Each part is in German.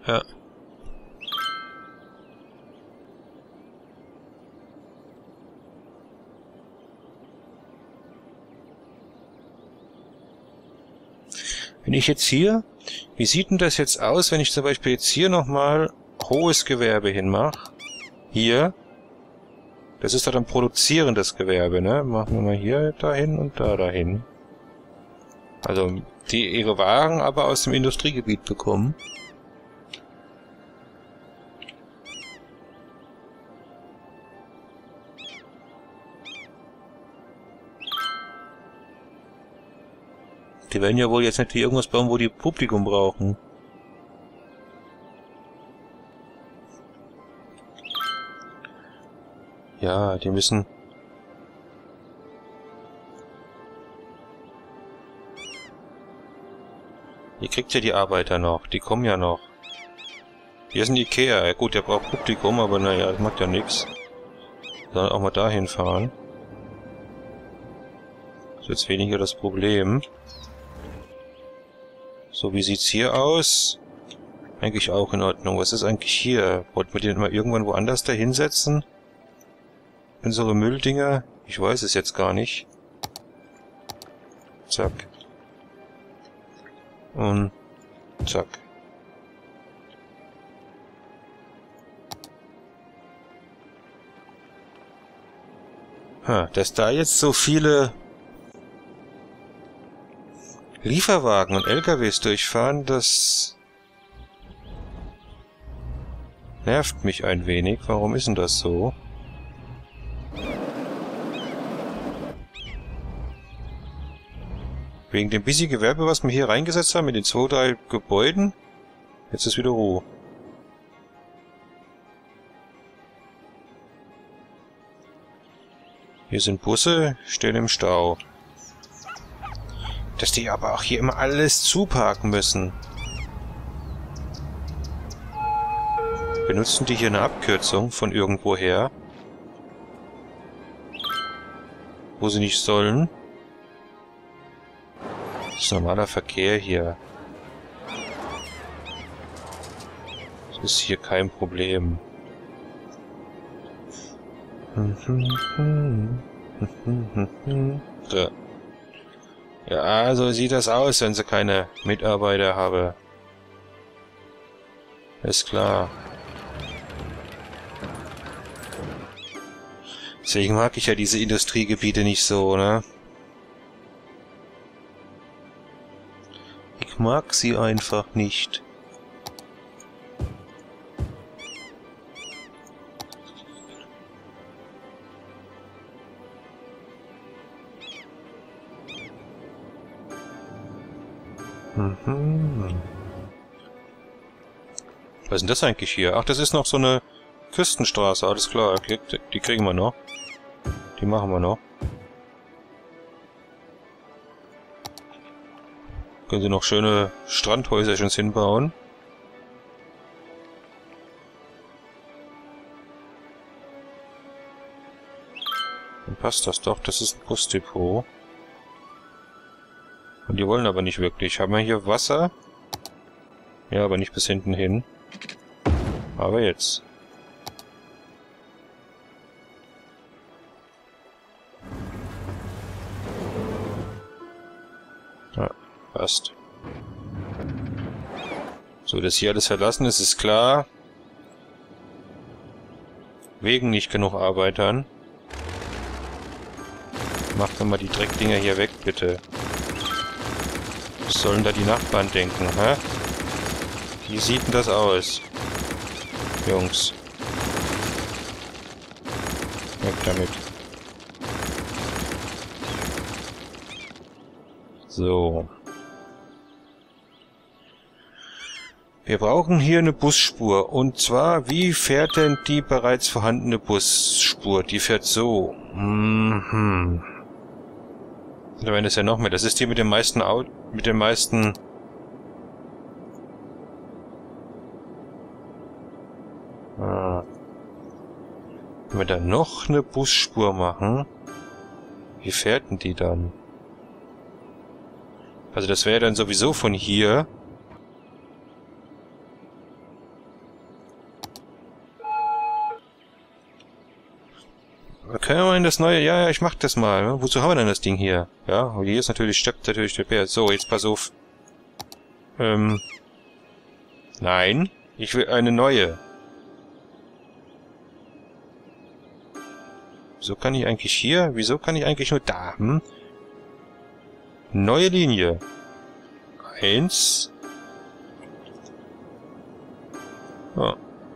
Ja. Wenn ich jetzt hier... Wie sieht denn das jetzt aus, wenn ich zum Beispiel jetzt hier nochmal hohes Gewerbe hinmache? Hier. Das ist doch dann produzierendes Gewerbe, ne? Machen wir mal hier dahin und da dahin. Also, die ihre Waren aber aus dem Industriegebiet bekommen. Die werden ja wohl jetzt nicht hier irgendwas bauen, wo die Publikum brauchen. Ja, die müssen... Ihr kriegt ja die Arbeiter noch, die kommen ja noch. Hier ist ein Ikea, ja gut, der braucht Publikum, aber naja, das macht ja nichts. Sollen auch mal dahin fahren. Das ist jetzt weniger das Problem. So, wie sieht's hier aus? Eigentlich auch in Ordnung. Was ist eigentlich hier? Wollten wir den mal irgendwann woanders da hinsetzen? Unsere Mülldinger? Ich weiß es jetzt gar nicht. Zack. Und zack. Dass da jetzt so viele Lieferwagen und LKWs durchfahren, das nervt mich ein wenig. Warum ist denn das so? Wegen dem bisschen Gewerbe, was wir hier reingesetzt haben, mit den 2, 3 Gebäuden. Jetzt ist wieder Ruhe. Hier sind Busse, stehen im Stau. Dass die aber auch hier immer alles zuparken müssen. Benutzen die hier eine Abkürzung von irgendwoher? Wo sie nicht sollen? Das ist normaler Verkehr hier. Das ist hier kein Problem. So. Ja, so sieht das aus, wenn sie keine Mitarbeiter haben. Ist klar. Deswegen mag ich ja diese Industriegebiete nicht so, ne? Ich mag sie einfach nicht. Was ist denn das eigentlich hier? Ach, das ist noch so eine Küstenstraße, alles klar. Die kriegen wir noch. Die machen wir noch. Können sie noch schöne Strandhäuserchen hinbauen. Dann passt das doch, das ist ein Busdepot. Und die wollen aber nicht wirklich. Haben wir hier Wasser? Ja, aber nicht bis hinten hin. Aber jetzt. Ja, passt. So, dass hier alles verlassen ist, ist klar. Wegen nicht genug Arbeitern. Macht doch mal die Dreckdinger hier weg, bitte. Was sollen da die Nachbarn denken, hä? Wie sieht denn das aus? Jungs. Weg damit. So. Wir brauchen hier eine Busspur. Und zwar, wie fährt denn die bereits vorhandene Busspur? Die fährt so. Da wären es ja noch mehr. Das ist die mit den meisten Wenn wir da noch eine Busspur machen, wie fährt denn die dann? Also das wäre dann sowieso von hier Können wir in das neue... Ja, ja, ich mach das mal. Ne? Wozu haben wir denn das Ding hier? Ja, und hier ist natürlich... Steppt natürlich der Bär. So, jetzt pass auf. Nein. Ich will eine neue. Wieso kann ich eigentlich hier? Wieso kann ich eigentlich nur da? Hm? Neue Linie. 1. Oh.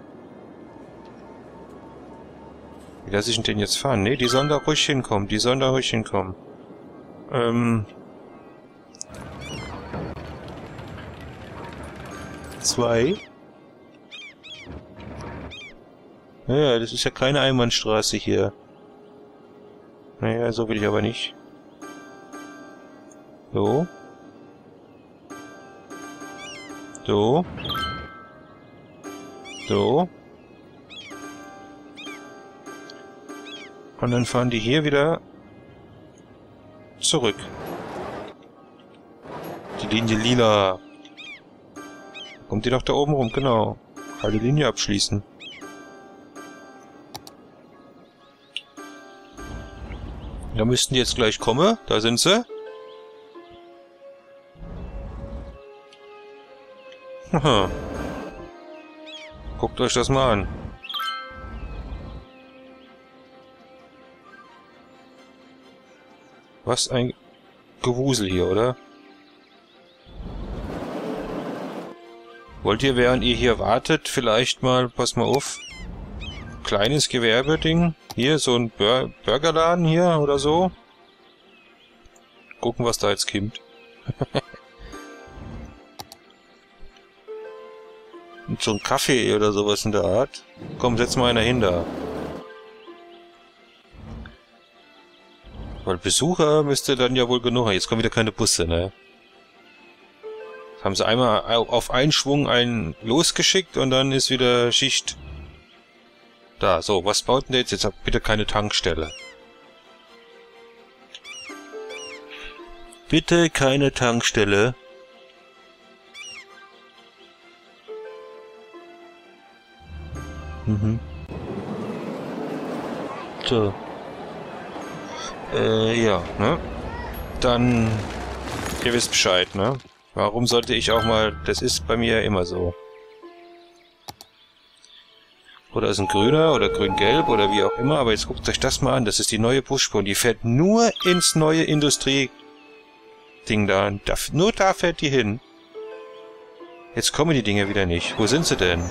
Wie lasse ich denn jetzt fahren? Nee, die sollen da ruhig hinkommen. Die sollen da ruhig hinkommen. 2. Naja, das ist ja keine Einbahnstraße hier. Naja, so will ich aber nicht. So. So. So. Und dann fahren die hier wieder zurück. Die Linie lila. Kommt die doch da oben rum, genau. Alle Linie abschließen. Da müssten die jetzt gleich kommen. Da sind sie. Aha. Guckt euch das mal an. Was ein Gewusel hier, oder? Wollt ihr, während ihr hier wartet, vielleicht mal, pass mal auf, kleines Gewerbeding? Hier, so ein Burgerladen hier oder so? Gucken, was da jetzt kommt. Und so ein Kaffee oder sowas in der Art. Komm, setz mal einer hin da. Weil Besucher müsste dann ja wohl genug haben. Jetzt kommen wieder keine Busse, ne? Jetzt haben sie einmal auf einen Schwung einen losgeschickt und dann ist wieder Schicht. Da, so, was baut denn der jetzt? Jetzt habt bitte keine Tankstelle. Bitte keine Tankstelle. Mhm. So. Ja, ne? Dann, ihr wisst Bescheid, ne? Warum sollte ich auch mal, das ist bei mir immer so. Oder ist ein grüner oder grün-gelb oder wie auch immer, aber jetzt guckt euch das mal an, das ist die neue Busspur und die fährt nur ins neue Industrie-Ding da. Nur da fährt die hin. Jetzt kommen die Dinger wieder nicht. Wo sind sie denn?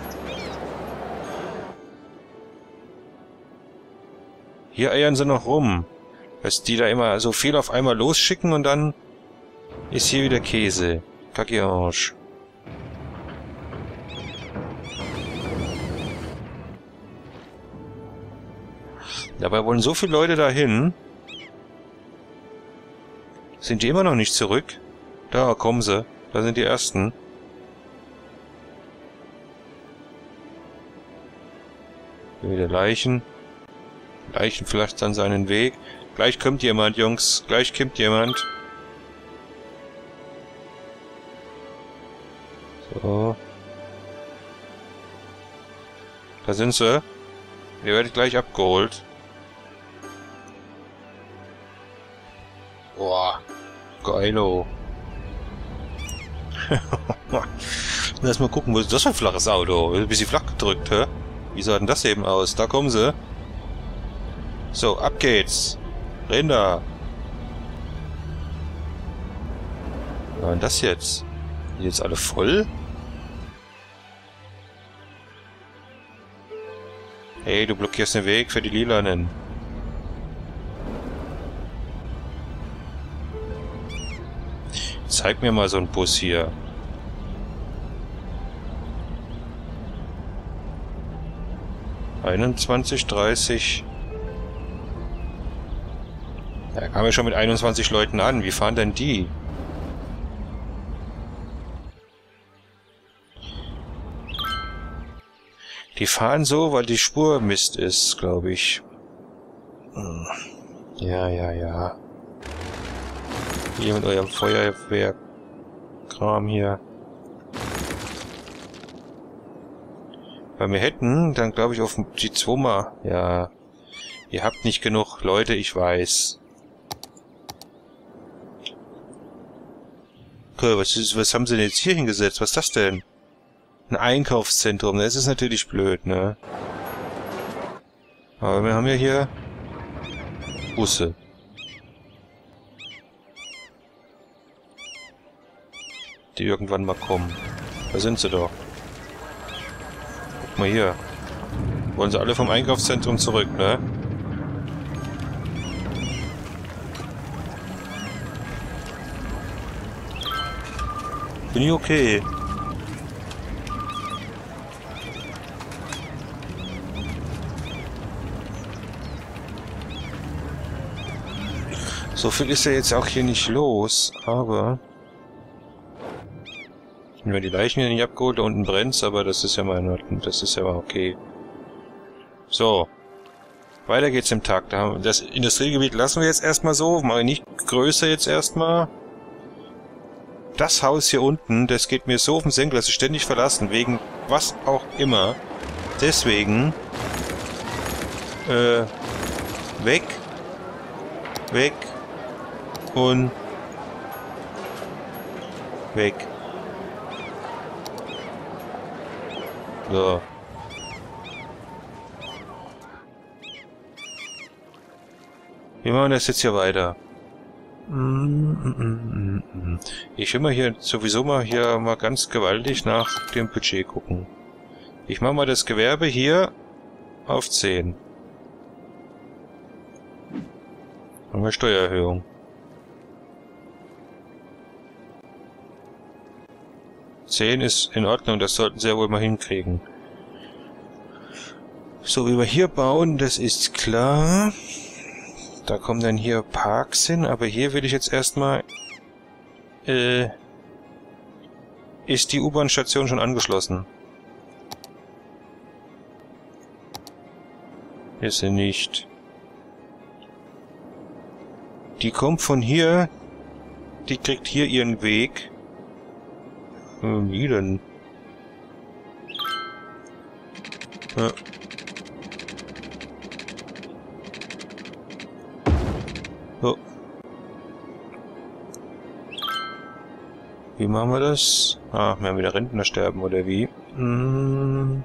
Hier eiern sie noch rum. Dass die da immer so viel auf einmal losschicken und dann ist hier wieder Käse. Kacke Arsch. Dabei wollen so viele Leute dahin. Sind die immer noch nicht zurück? Da kommen sie. Da sind die Ersten. Hier wieder Leichen. Leichen vielleicht dann seinen Weg. Gleich kommt jemand, Jungs. Gleich kommt jemand. So. Da sind sie. Ihr werdet gleich abgeholt. Boah. Geilo. Lass mal gucken, was ist das für ein flaches Auto? Ein bisschen flach gedrückt, hä? Wie sah denn das eben aus? Da kommen sie. So, ab geht's. Rinder. Was war denn das jetzt? Sind die jetzt alle voll? Hey, du blockierst den Weg für die Lilanen. Zeig mir mal so einen Bus hier. (21:30) Da kam ja schon mit 21 Leuten an. Wie fahren denn die? Die fahren so, weil die Spur Mist ist, glaube ich. Ja, ja, ja. Hier mit eurem Feuerwehrkram hier. Weil wir hätten, dann glaube ich auf die 2 mal. Ja. Ihr habt nicht genug Leute, ich weiß. Okay, was haben sie denn jetzt hier hingesetzt? Was ist das denn? Ein Einkaufszentrum, das ist natürlich blöd, ne? Aber wir haben ja hier Busse. Die irgendwann mal kommen. Da sind sie doch. Guck mal hier. Wollen sie alle vom Einkaufszentrum zurück, ne? Bin ich okay. So viel ist ja jetzt auch hier nicht los, aber... Wenn wir die Leichen hier nicht abgeholt, da unten brennt's, aber das ist ja mal okay. So. Weiter geht's im Tag. Das Industriegebiet lassen wir jetzt erstmal so, mache ich nicht größer jetzt erstmal. Das Haus hier unten, das geht mir so auf den Senkel, dass ich ständig verlassen, wegen was auch immer. Deswegen, weg, weg und weg. So. Wie machen wir das jetzt hier weiter? Ich will mal hier sowieso mal ganz gewaltig nach dem Budget gucken. Ich mache mal das Gewerbe hier auf 10. Haben wir Steuererhöhung. $10 ist in Ordnung, das sollten sie ja wohl mal hinkriegen. So, wie wir hier bauen, das ist klar. Da kommen dann hier Parks hin, aber hier will ich jetzt erstmal... ist die U-Bahn-Station schon angeschlossen? Ist sie nicht. Die kommt von hier. Die kriegt hier ihren Weg. Wie denn? Ja. So. Wie machen wir das? Ah, wir haben wieder Rentner sterben, oder wie? Gehen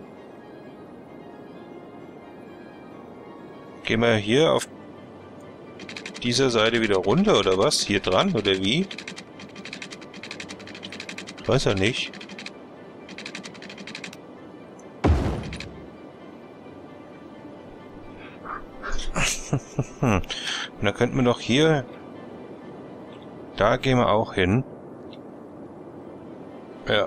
wir hier auf dieser Seite wieder runter, oder was? Hier dran, oder wie? Ich weiß ja nicht. Und dann könnten wir doch hier... Da gehen wir auch hin. Ja.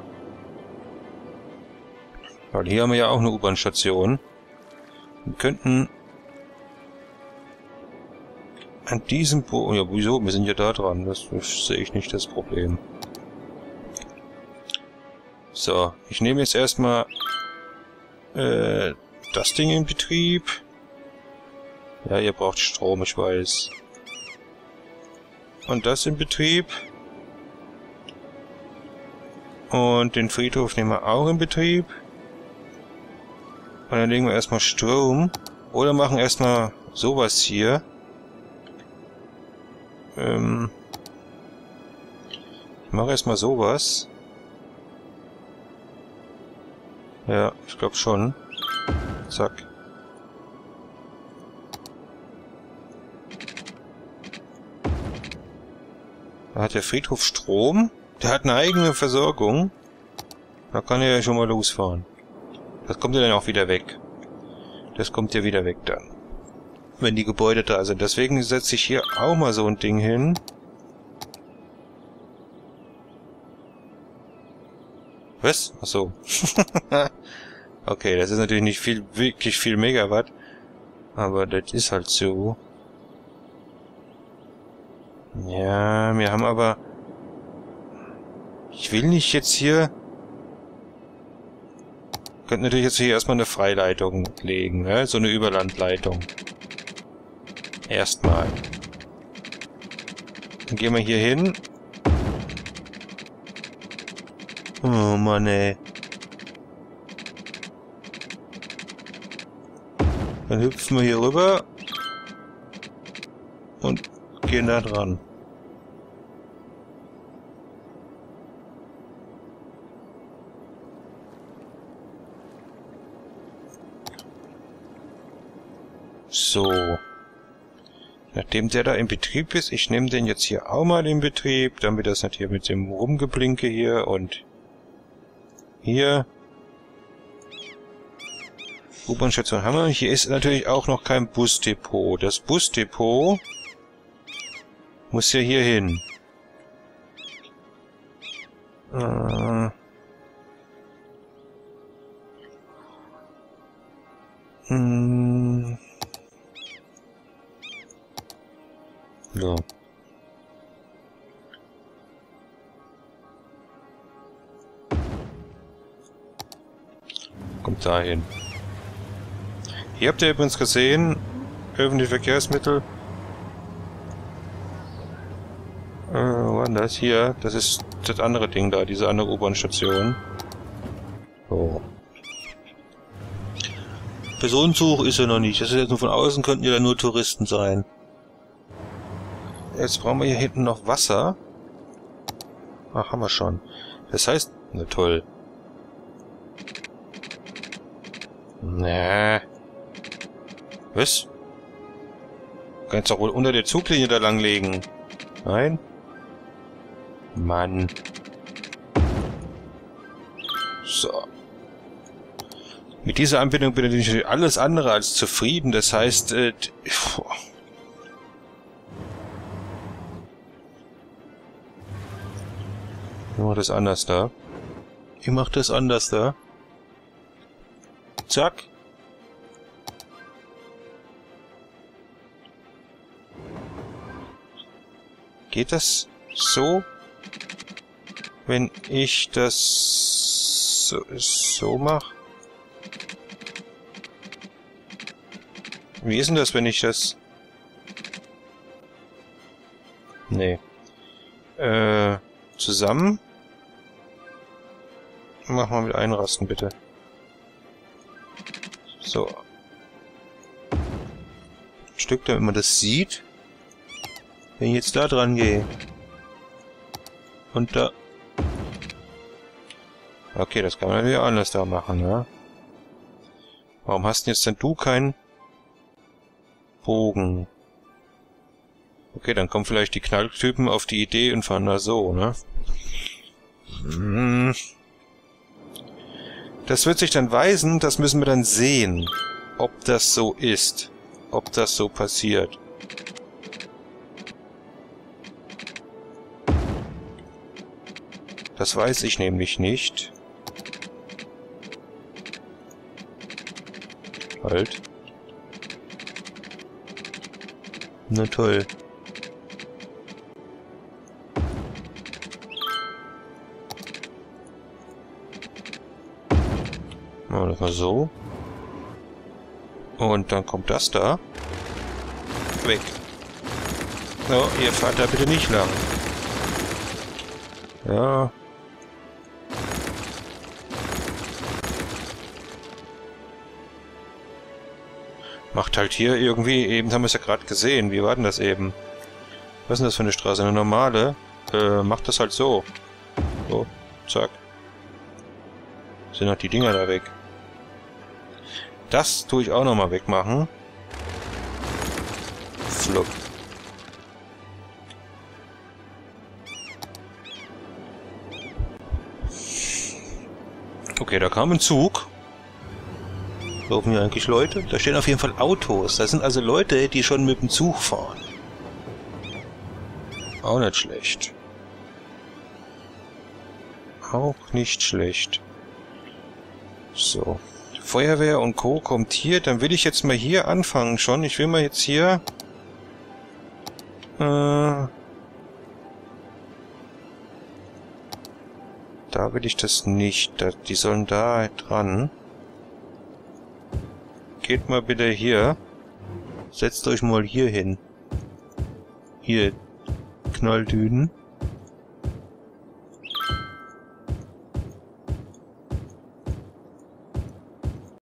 Weil hier haben wir ja auch eine U-Bahn-Station. Wir könnten... An diesem Punkt... Ja, wieso? Wir sind ja da dran. Das sehe ich nicht das Problem. So, ich nehme jetzt erstmal das Ding in Betrieb. Ja, ihr braucht Strom, ich weiß. Und das in Betrieb. Und den Friedhof nehmen wir auch in Betrieb. Und dann legen wir erstmal Strom. Oder machen erstmal sowas hier. Ich mache erstmal sowas. Ja, ich glaube schon. Zack. Da hat der Friedhof Strom. Der hat eine eigene Versorgung. Da kann er ja schon mal losfahren. Das kommt ja dann auch wieder weg. Das kommt ja wieder weg dann. Wenn die Gebäude da sind. Deswegen setze ich hier auch mal so ein Ding hin. Was? Ach so. Okay, das ist natürlich nicht wirklich viel Megawatt. Aber das ist halt so. Ja, wir haben aber... Ich will nicht jetzt hier... Könnten natürlich jetzt hier erstmal eine Freileitung legen, ne? So eine Überlandleitung. Erstmal. Dann gehen wir hier hin. Oh Mann, ey. Dann hüpfen wir hier rüber. und gehen da dran. So. Nachdem der da in Betrieb ist, ich nehme den jetzt hier auch mal in Betrieb, damit das nicht hier mit dem Rumgeblinke hier und hier. U-Bahn-Station haben wir. Hier ist natürlich auch noch kein Busdepot. Das Busdepot muss ja hier hin. So. Kommt dahin. Hier habt ihr übrigens gesehen, öffentliche Verkehrsmittel. Wo war denn das? Hier, das ist das andere Ding da, diese andere U-Bahn-Station. So. Personenzug ist ja noch nicht. Das ist jetzt nur von außen, könnten ja da nur Touristen sein. Jetzt brauchen wir hier hinten noch Wasser. Ach, haben wir schon. Das heißt, na toll. Nee. Was? Du kannst doch wohl unter der Zuglinie da langlegen. Nein? Mann. So. Mit dieser Anbindung bin ich natürlich alles andere als zufrieden. Das heißt, ich mach das anders da. Ich mach das anders da. Zack. Geht das so? Wenn ich das so mache? Wie ist denn das, wenn ich das... Nee. Zusammen? Mach mal mit einrasten, bitte. So. Ein Stück, damit man das sieht. Wenn ich jetzt da dran gehe. Und da... Okay, das kann man natürlich anders da machen, ja? Warum hast denn jetzt denn du keinen Bogen? Okay, dann kommen vielleicht die Knalltypen auf die Idee und fahren da so, ne? Das wird sich dann weisen, das müssen wir dann sehen, ob das so ist, ob das so passiert. Das weiß ich nämlich nicht. Halt. Na toll. Machen wir das mal so. Und dann kommt das da. Weg. So, ihr fahrt da bitte nicht lang. Ja. Macht halt hier irgendwie, eben haben wir es ja gerade gesehen. Wie war denn das eben? Was ist denn das für eine Straße? Eine normale? Macht das halt so. So, zack. Sind halt die Dinger da weg. Das tue ich auch nochmal wegmachen. Flop. Okay, da kam ein Zug. Laufen hier eigentlich Leute? Da stehen auf jeden Fall Autos. Das sind also Leute, die schon mit dem Zug fahren. Auch nicht schlecht. Auch nicht schlecht. So. Feuerwehr und Co. kommt hier. Dann will ich jetzt mal hier anfangen schon. Ich will mal jetzt hier... Da will ich das nicht. Die sollen da dran. Geht mal bitte hier. Setzt euch mal hier hin. Hier, Knalldüden.